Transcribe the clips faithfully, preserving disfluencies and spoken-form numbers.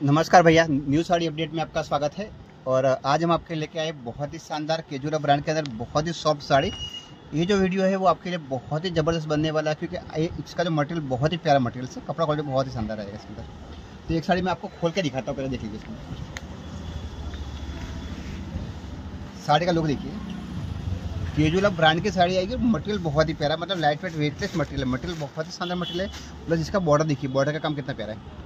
नमस्कार भैया, new sari update में आपका स्वागत है। और आज हम आपके लेके आए बहुत ही शानदार केजूरा ब्रांड के अंदर बहुत ही सॉफ्ट साड़ी। ये जो वीडियो है वो आपके लिए बहुत ही ज़बरदस्त बनने वाला है, क्योंकि इसका जो मटेरियल बहुत ही प्यारा मटेरियल है, कपड़ा क्वालिटी बहुत ही शानदार रहेगा इसके अंदर। तो एक साड़ी मैं आपको खोल के दिखाता हूँ, पहले देख लीजिए इसमें साड़ी का लुक देखिए। केजूरा ब्रांड की साड़ी आएगी, मटेरियल बहुत ही प्यारा, मतलब light weight weightless material material बहुत ही शानदार मटेरियल है। प्लस इसका बॉर्डर देखिए, बॉर्डर का काम कितना प्यारा है,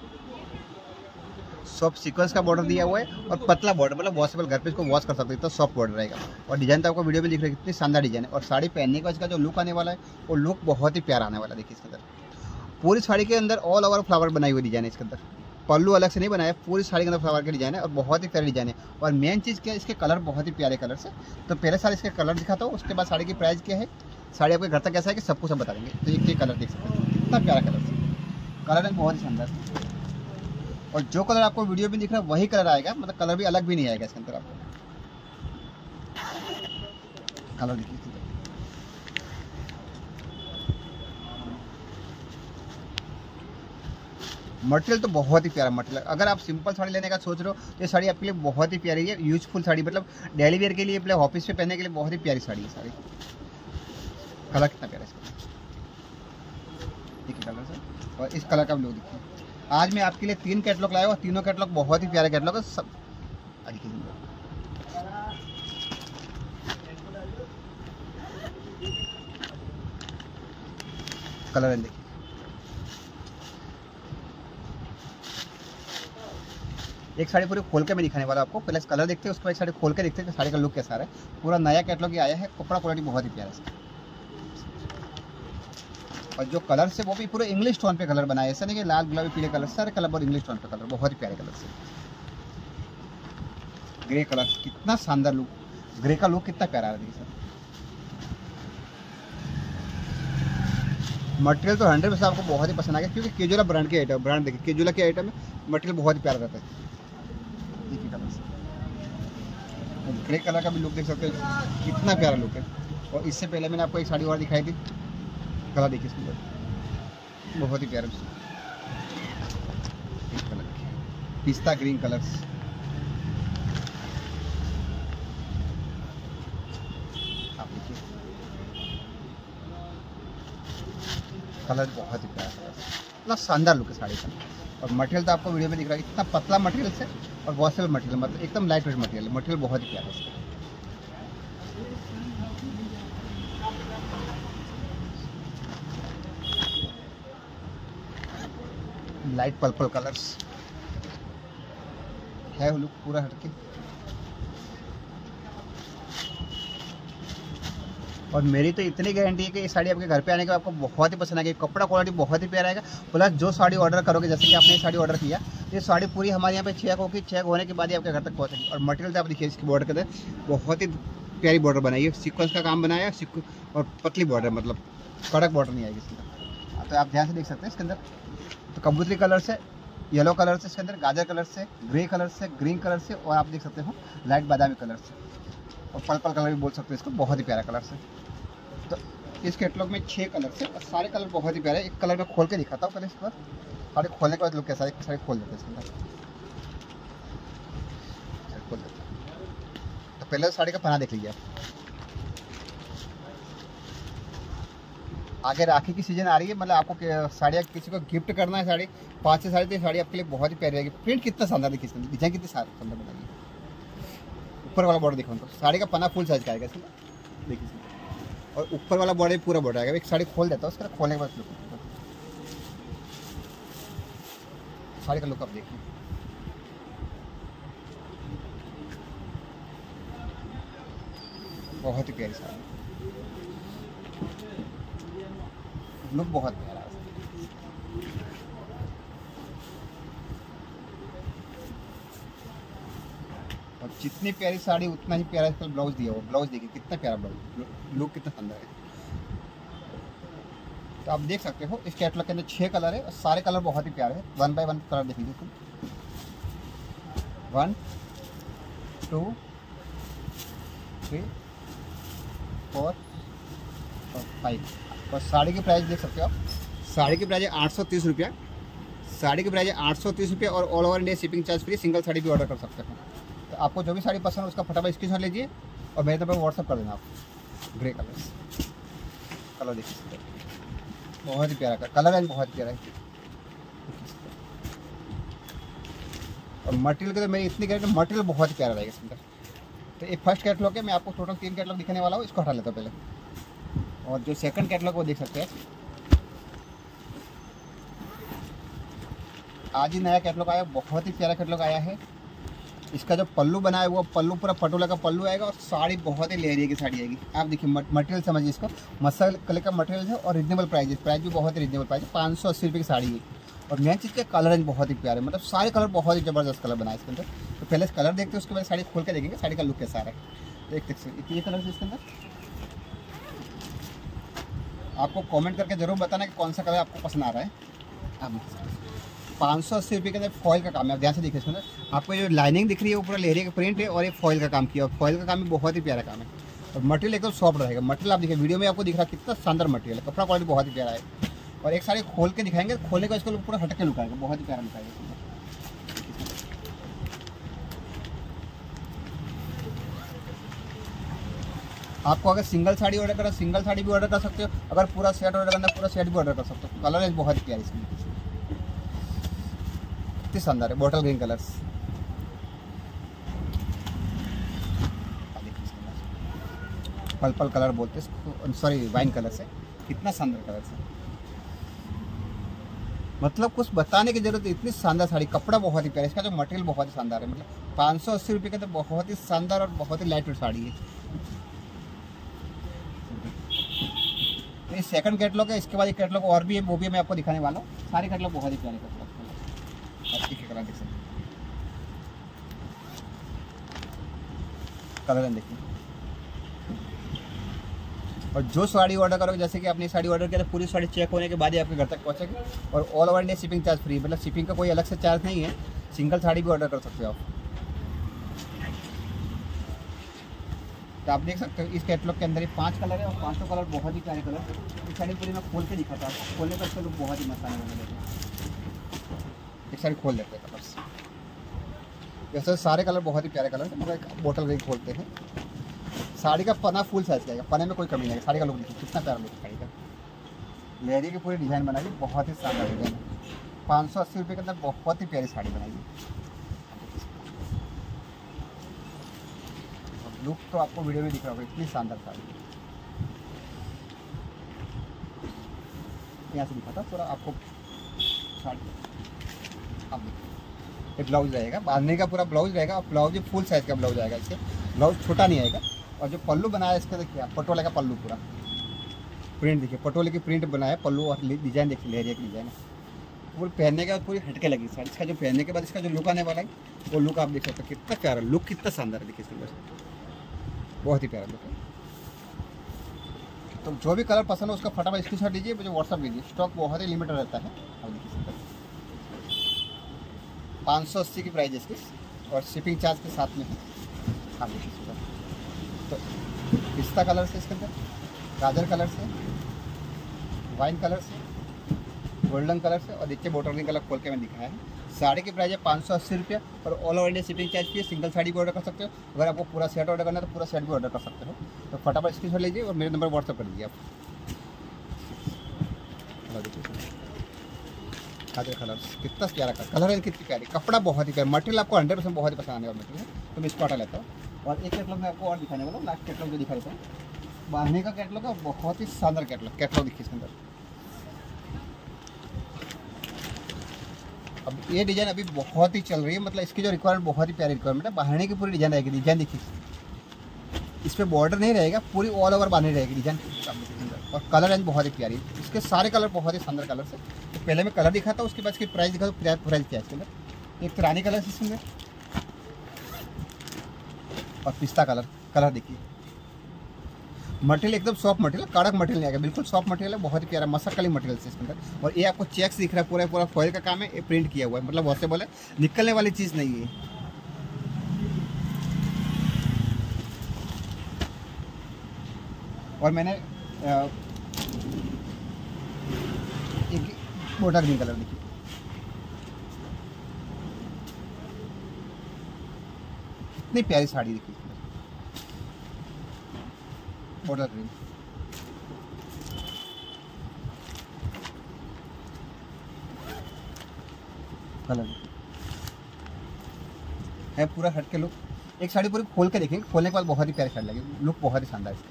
सॉफ्ट सीक्वेंस का बॉर्डर दिया हुआ है और पतला बॉर्डर, मतलब वॉशेबल, घर पे इसको वॉश कर सकते हैं, तो सॉफ्ट बॉर्डर रहेगा। और डिजाइन तो आपको वीडियो में दिख रहा है कितनी शानदार डिजाइन है। और साड़ी पहनने का इसका जो लुक आने वाला है वो लुक बहुत ही प्यारा आने वाला है। देखिए इसके अंदर पूरी साड़ी के अंदर ऑल ओवर फ्लावर बनाई हुई डिजाइन है इसके अंदर, पल्लू अलग से नहीं बनाया, पूरी साड़ी के अंदर फ्लावर की डिजाइन है और बहुत ही प्यारी डिजाइन है। और मेन चीज़ क्या है, इसके कलर बहुत ही प्यारे कलर से। तो पहले साड़ी इसके कलर दिखाता हूँ, उसके बाद साड़ी की प्राइस क्या है, साड़ी आपके घर तक कैसा है कि सब कुछ हम बता देंगे। तो एक ये कलर देख सकते हैं, कितना प्यारा कलर से, कलर है बहुत ही शानदार। और जो कलर आपको वीडियो में दिख रहा है वही कलर आएगा, मतलब कलर भी अलग भी नहीं आएगा इसके अंदर। आपको कलर देखिए, मटेरियल तो बहुत ही प्यारा मटेरियल। अगर आप सिंपल साड़ी लेने का सोच रहे हो तो ये साड़ी आपके लिए बहुत ही प्यारी है, यूजफुल साड़ी, मतलब डेली वेयर के लिए, अपने ऑफिस पे पहनने के लिए बहुत ही प्यारी साड़ी है साड़ी। कलर कितना प्यारा है इसका, देखिए कलर से। और इस कलर का भी लुक देखिए। आज मैं आपके लिए तीन कैटलॉग लाया और तीनों कैटलॉग बहुत ही प्यारे कैटलॉग है सब। कलर देखिए, एक साड़ी पूरी खोल के मैं दिखाने वाला आपको। पहले कलर देखते हैं, उसको एक साड़ी खोल के देखते हैं कि साड़ी का लुक कैसा है। पूरा नया कैटलॉग ही आया है, कपड़ा क्वालिटी बहुत ही प्यारा है। और जो कलर से वो भी पूरे इंग्लिश टोन पे कलर बनाए, ऐसा नहीं कि लाल गुलाबी पीले कलर, सारे कलर बहुत इंग्लिश टोन पे कलर, बहुत ही प्यारे कलर से। ग्रे कलर, कितना शानदार लुक, ग्रे का लुक कितना प्यारा है सर। मटेरियल तो हंड्रेड परसेंट आपको बहुत ही पसंद आ गया, क्योंकि केजूरा ब्रांड के आइटम, ब्रांड देखिए केजूरा के आइटम में मटेरियल बहुत ही प्यारा रहता है। देखिए कलर से, ग्रे कलर का भी लुक देख सकते हो, कितना प्यारा लुक है। और इससे पहले मैंने आपको एक साड़ी और दिखाई थी, कलर देखिए इसके अंदर बहुत ही प्यारा कलर, पिस्ता ग्रीन कलर्स, आप देखिए कलर बहुत ही प्यारा कलर, इतना शानदार लुक है साड़ी का। और मटेरियल तो आपको वीडियो में दिख रहा है, इतना पतला मटेरियल से और वॉशेबल मटेरियल, मतलब एकदम लाइट वेट मटेरियल, मटेरियल बहुत ही प्यारा है इसका। लाइट पर्पल कलर्स है लुक पूरा हटके। और मेरी तो इतनी गारंटी है कि ये साड़ी आपके घर पे आने के बाद आपको बहुत ही पसंद आएगी, कपड़ा क्वालिटी बहुत ही प्यारा आएगा। प्लस जो साड़ी ऑर्डर करोगे, जैसे कि आपने ये साड़ी ऑर्डर किया, ये साड़ी पूरी हमारे यहाँ पे चेक होगी, चेक होने के बाद ही आपके घर तक पहुँचेगी। और मटेरियल तो आप देखिए इसकी बॉर्डर के अंदर बहुत ही प्यारी बॉर्डर बनाई है, सीक्वेंस का काम बनाया है, और पतली बॉर्डर, मतलब कड़क बॉर्डर नहीं आएगी इसके अंदर। तो आप ध्यान से देख सकते हैं इसके अंदर, तो कबूतरी कलर से, येलो कलर से, इसके अंदर गाजर कलर से, ग्रे कलर से, ग्रीन कलर से, और आप देख सकते हो लाइट बादामी कलर से, और पर्पल कलर भी बोल सकते हो इसको, बहुत ही प्यारा कलर से। तो इस कैटलॉग में छः कलर से, और सारे कलर बहुत ही प्यारे। एक कलर में खोल के दिखाता हूँ पहले, इसके बाद सारे खोलने के बाद लुक कैसा है, सारे खोल देते हैं इसके अंदर, खोल देते हैं। तो पहले साड़ी का पना देख लीजिए आप। आगे राखी की सीजन आ रही है, मतलब आपको साड़ियाँ किसी को गिफ्ट करना है, साड़ी पाँच से साड़ी, तो साड़ी आपके लिए बहुत ही प्यारी रहेगी। प्रिंट कितना शानदार देखिए इसके अंदर, डिजाइन कितनी शानदार बनाई है। ऊपर वाला बॉर्डर देखो उनको, साड़ी का पना फुल साइज का आएगा इसमें, देखिए। और ऊपर वाला बॉर्डर पूरा बॉर्डर आएगा। एक साड़ी खोल देता हूँ, उसका खोलने के बाद लुक, साड़ी का लुक आप देखिए, बहुत ही प्यारी साड़ी, लुक बहुत प्यारा है। और जितनी प्यारी साड़ी उतना ही प्यारा इसका ब्लाउज दिया हुआ, ब्लाउज देखिए कितना प्यारा ब्लाउज, लुक कितना शानदार है। तो आप देख सकते हो इस कैटलॉग के अंदर छह कलर है और सारे कलर बहुत ही प्यारे हैं। वन बाय वन कलर देख लीजिए तुम, वन टू थ्री फोर और फाइव। और साड़ी की प्राइस देख सकते हो आप, साड़ी की प्राइस है आठ सौ तीस रुपया साड़ी की प्राइस है आठ सौ तीस रुपये और all over India shipping charge free, single sari भी ऑर्डर कर सकते हैं। तो आपको जो भी साड़ी पसंद है उसका फटाफट स्क्रीनशॉट लीजिए और मेरे तरफ व्हाट्सअप कर देना आप। ग्रे कलर कलर देखिए, बहुत ही प्यारा कलर है, बहुत प्यारा है। और मटेरियल के तो मेरी इतनी गारंटी, मटेरियल बहुत ही प्यारा रहेगा इसके अंदर। तो एक फर्स्ट कैटलॉग है, मैं आपको टोटल तीन कैटलॉग दिखाने वाला हूँ, इसको हटा लेता हूँ पहले। और जो सेकंड कैटलॉग वो देख सकते हैं, आज ही नया कैटलॉग आया, बहुत ही प्यारा कैटलॉग आया है। इसका जो पल्लू बना है वो पल्लू पूरा पटोला का पल्लू आएगा और साड़ी बहुत ही लेरिया की साड़ी आएगी। आप देखिए मटेरियल समझिए इसको, मसल कलर का मटेरियल है और रिजनेबल प्राइस है, प्राइस भी बहुत ही रिजनेबल प्राइस है, पाँच सौ अस्सी रुपये की साड़ी है। और मेन चीज़ के कलर रेंज बहुत ही प्यारे, मतलब सारे कलर बहुत ही ज़बरदस्त कलर बनाए इसके अंदर। तो पहले कलर देखते हैं, उसके बाद साड़ी खोल के देखेंगे साड़ी का लुक कैसा है। देख सकते हैं इतने कलर है इसके अंदर। आपको कमेंट करके जरूर बताना कि कौन सा कलर आपको पसंद आ रहा है। आप पाँच सौ अस्सी रुपये के अंदर फॉइल का काम है, आप ध्यान से देखिए इसके अंदर। आपको जो लाइनिंग दिख रही है वो पूरा लेरिया का प्रिंट है और ये फॉइल का काम किया, और फॉइल का काम भी बहुत ही प्यारा काम है। और मटेरियल एकदम सॉफ्ट रहेगा। मटेरियल आप देखिए वीडियो में आपको दिख रहा है कितना शानदार मटेरियल है, कपड़ा क्वालिटी बहुत ही प्यारा है। और एक साड़ी खोल के दिखाएंगे, खोलने का इसको पूरा हटके लुक आएगा, बहुत ही प्यारा लुक आएगा। आपको अगर सिंगल साड़ी ऑर्डर करो सिंगल साड़ी भी ऑर्डर कर सकते हो, अगर पूरा सेट ऑर्डर करना पूरा सेट भी ऑर्डर कर सकते हो। कलर है बहुत ही प्यारी इसमें, कितनी शानदार है, bottle green colours. Purple colour बोलते हैं, सॉरी वाइन कलर से, कितना शानदार कलर है, मतलब कुछ बताने की जरूरत है, इतनी शानदार साड़ी। कपड़ा बहुत ही प्यारा, इसका जो मटेरियल बहुत ही शानदार है, मतलब पाँच सौ अस्सी रुपये का तो बहुत ही शानदार और बहुत ही लाइट वेट साड़ी है। तो ये सेकंड कैटलॉग है, इसके बाद एक कैटलॉग और भी है, वो भी मैं आपको दिखाने वाला हूँ। सारे कैटलॉग बहुत ही प्यारे कैटलॉग कलर देख सकते कलर देखिए। और जो साड़ी ऑर्डर करोगे, जैसे कि आपने साड़ी ऑर्डर किया तो पूरी साड़ी चेक होने के बाद ही आपके घर तक पहुंचेगी। और all over India shipping charge free, मतलब शिपिंग का कोई अलग से चार्ज नहीं है। सिंगल साड़ी भी ऑर्डर कर सकते हो आप। तो आप देख सकते हो इस कैटलॉग के अंदर ही पांच कलर है और पांचों कलर बहुत ही प्यारे कलर। इस साड़ी पूरी मैं खोल के दिखाता हूँ, खोलने पर इसका लुक बहुत ही मस्त आने वाला है। एक साड़ी खोल लेते हैं कलर्स, वैसे सारे कलर बहुत ही प्यारे कलर है, मगर एक बोतल भी खोलते हैं। साड़ी का पना फुल साइज का है, पने में कोई कमी नहीं है। साड़ी का लुक देखिए कितना प्यारा लुक साड़ी का, लेहरी की पूरी डिज़ाइन बनाई, बहुत ही शानदार डिज़ाइन है। पाँच सौ अस्सी रुपये के अंदर बहुत ही प्यारी साड़ी बनाई है। लुक तो आपको वीडियो में दिख रहा होगा, इतनी शानदार साड़ी। यहाँ से दिखा था पूरा आपको साड़ी। अब ये ब्लाउज रहेगा, बांधने का पूरा ब्लाउज रहेगा, और ब्लाउज भी फुल साइज का ब्लाउज आएगा, इससे ब्लाउज छोटा नहीं आएगा। और जो पल्लू बनाया है इसका देखिए आप, पटोले का पल्लू, पूरा प्रिंट देखिए, पटोले की प्रिंट बनाया है पल्लू, और डिज़ाइन देखिए लेहरिया की डिज़ाइन है। पूरी पहनने के बाद पूरी हटके लगी साड़ी। इसका जो पहनने के बाद इसका जो लुक आने वाला है वो लुक आप देख सकते हो, कितना प्यारा लुक, कितना शानदार है। देखिए इसके अंदर बहुत ही प्यारा लुक है। तो जो भी कलर पसंद है उसका फटाफट स्क्रीनशॉट लीजिए, मुझे व्हाट्सअप कीजिए। स्टॉक बहुत ही लिमिटेड रहता है। अब देखिए पाँच सौ अस्सी की प्राइस है इसकी, और शिपिंग चार्ज के साथ में है। हाँ देखिए, तो पिस्ता कलर से इसके अंदर, गाजर कलर से, वाइन कलर से, गोल्डन कलर से, और देखिए बॉटल ग्रीन कलर खोल के मैं दिखाया है। साड़ी की प्राइस है पाँच सौ अस्सी रुपये और all over India shipping charge की। सिंगल साड़ी भी ऑर्डर कर सकते हो, अगर आपको पूरा सेट ऑर्डर करना है तो पूरा सेट भी ऑर्डर कर सकते हो। तो फटाफट स्क्रीनशॉट लीजिए और मेरे नंबर व्हाट्सअप कर दीजिए आप। गाजर कलर कितना प्यारा कलर है, कितनी प्यारी, कपड़ा बहुत ही प्यारा, मटेरियल आपको हंड्रेड परसेंट बहुत ही पसंद आने वाला मटेरियल है। तो मैं इसको हटा लेता हूँ। और एक कैटलॉग मैं आपको और दिखाने वाला हूँ, लास्ट कैटलॉग जो दिखा देता हूँ, बांधने का कैटलॉग है, बहुत ही शानदार कैटलॉग कैटलॉग देखिए इसके अंदर। अब ये डिज़ाइन अभी बहुत ही चल रही है, मतलब इसकी जो रिक्वायरमेंट बहुत ही प्यारी रिक्वायरमेंट है। बांधने की पूरी डिज़ाइन रहेगी, डिज़ाइन देखिए, इस पर बॉर्डर नहीं रहेगा, पूरी ऑल ओवर बांधनी रहेगी डिज़ाइन। और कलर रेंज बहुत ही प्यारी, इसके सारे कलर बहुत ही शानदार कलर से। तो पहले मैं कलर दिखाता हूँ, उसके बाद इसकी प्राइस दिखा, तो प्राइस प्राइस क्या है इसके अंदर। एक तो रानी कलर है इसमें, और पिस्ता कलर कलर देखिए। मटेरियल एकदम सॉफ्ट मटेरियल, कड़क मटेरियल नहीं आएगा, बिल्कुल सॉफ्ट मटेरियल है, बहुत ही प्यारा मसकली मटेरियल है इसके अंदर। और ये आपको चेक्स दिख रहा है, पूरा पूरा फॉइल का काम है, ये प्रिंट किया हुआ है, मतलब वॉशेबल है, निकलने वाली चीज़ नहीं है। और मैंने एक बॉटल ग्रीन कलर देखिए, कितनी प्यारी साड़ी देखिए, बॉर्डर प्रिंट, कलर है पूरा हट के लुक। एक साड़ी पूरी खोल के देखेंगे, खोलने के बाद बहुत ही प्यारी साड़ी लगेगी, लुक बहुत ही शानदार इसका।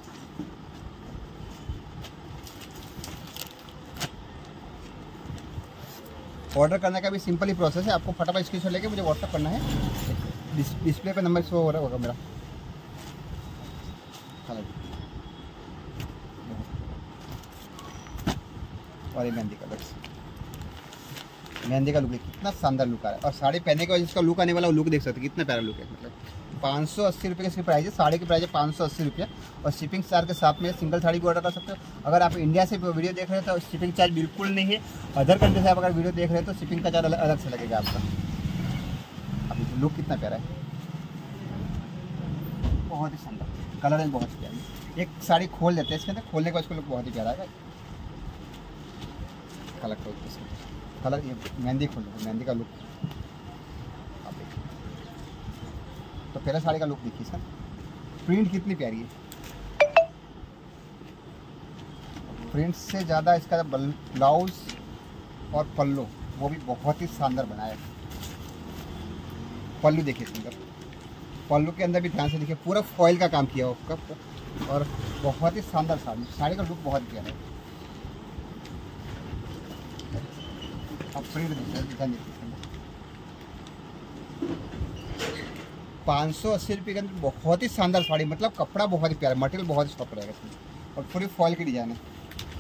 ऑर्डर करने का भी सिंपल ही प्रोसेस है, आपको फटाफट स्क्रीनशॉट लेके मुझे व्हाट्सअप करना है, डिस, डिस्प्ले पे नंबर शो हो रहा होगा मेरा। और ये मेहंदी कलर, मेहंदी का लुक है, कितना शानदार लुक आ रहा है। और साड़ी पहनने के बाद जिसका लुक आने वाला वो लुक देख सकते हैं, कितना प्यारा लुक है। मतलब पाँच सौ अस्सी रुपये की इसकी प्राइस है, साड़ी की प्राइस है पाँच सौ अस्सी रुपये। और शिपिंग चार्ज के साथ में सिंगल साड़ी भी ऑर्डर कर सकते हो। अगर आप इंडिया से वीडियो देख रहे हैं तो शिपिंग चार्ज बिल्कुल नहीं है। अदर कंट्री से आप अगर वीडियो देख रहे हैं तो शिपिंग का चार्ज अलग, अलग से लगेगा आपका। अब लुक कितना प्यारा है, बहुत ही शानदार, कलर है बहुत ही प्यारी। एक साड़ी खोल देते हैं इसके अंदर, खोलने के बाद उसका लुक बहुत ही प्यारा है। कलर खोल कलर ये मेहंदी खोल दो, मेहंदी का लुक आप देखिए। तो पहले साड़ी का लुक देखिए सर, प्रिंट कितनी प्यारी है। प्रिंट से ज़्यादा इसका ब्लाउज और पल्लू वो भी बहुत ही शानदार बनाया है। पल्लू देखिए सुंदर, पल्लू के अंदर भी ध्यान से देखिए, पूरा फॉइल का काम किया हो उसका। और बहुत ही शानदार साड़ी, साड़ी का लुक बहुत प्यारा है। अब प्रिंट देखिए, पाँच सौ अस्सी रुपये के अंदर बहुत ही शानदार साड़ी, मतलब कपड़ा बहुत ही प्यारा, मटेरियल बहुत ही सॉफ्ट रहेगा इसमें। और पूरी फॉइल की डिजाइन है।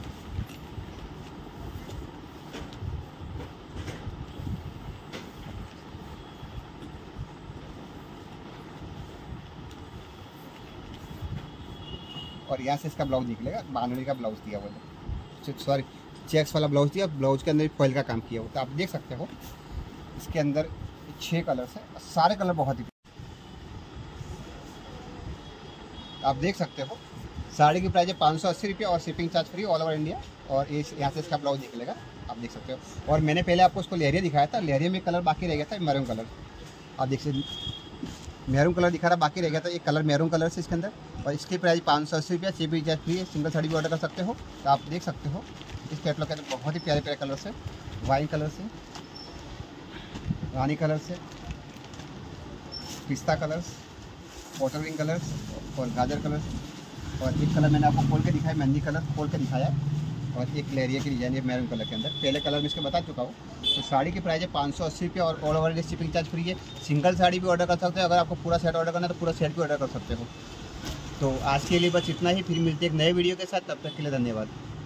और यहाँ से इसका ब्लाउज निकलेगा, बानड़ी का ब्लाउज दिया हुआ है, सॉरी चेक्स वाला ब्लाउज दिया, ब्लाउज के अंदर फॉइल का काम किया हुआ। तो आप देख सकते हो इसके अंदर छः कलर्स हैं, सारे कलर बहुत ही, आप देख सकते हो। साड़ी की प्राइस है पाँच सौ अस्सी रुपये और shipping charge free all over India. और ये यहाँ से इसका ब्लाउज निकलेगा, आप देख सकते हो। और मैंने पहले आपको उसको लहरिया दिखाया था, लहरिया में कलर बाकी रह गया था, मैरून कलर, आप देख सकते, मैरून कलर दिखा रहा बाकी रह गया था, एक कलर मैरून कलर से इसके अंदर। और इसकी प्राइस पाँच सौ अस्सी रुपये, शिपिंग चार्ज फ्री है, सिंगल साड़ी भी ऑर्डर कर सकते हो। तो आप देख सकते हो इस कैटलॉग के अंदर बहुत ही प्यारे प्यारे कलर से, वाइन कलर से, रानी कलर से, पिस्ता कलर्स, वाटर विंग कलर्स और गाजर कलर। और एक कलर मैंने आपको खोल के दिखाया, मेहंदी कलर खोल के दिखाया। और एक लेरिया की डिजाइन है मैरून कलर के अंदर, पहले कलर में इसके बता चुका हूँ। तो साड़ी की प्राइस है पाँच सौ अस्सी रुपये और all over India shipping charge free है। सिंगल साड़ी भी ऑर्डर कर सकते हो, अगर आपको पूरा सेट ऑर्डर करना है तो पूरा सेट भी ऑर्डर कर सकते हो। तो आज के लिए बस इतना ही, फिर मिलते हैं एक नए वीडियो के साथ, तब तक के लिए धन्यवाद।